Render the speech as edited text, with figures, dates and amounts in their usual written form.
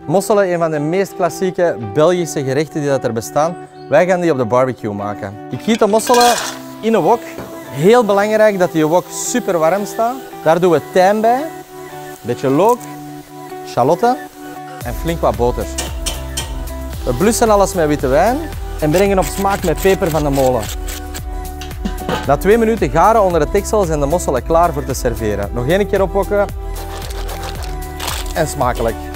Mosselen, een van de meest klassieke Belgische gerechten die er bestaan. Wij gaan die op de barbecue maken. Ik giet de mosselen in een wok. Heel belangrijk dat die wok super warm staat. Daar doen we tijm bij, een beetje look, shalotten en flink wat boter. We blussen alles met witte wijn en brengen op smaak met peper van de molen. Na 2 minuten garen onder het deksel zijn de mosselen klaar voor te serveren. Nog één keer opwokken en smakelijk.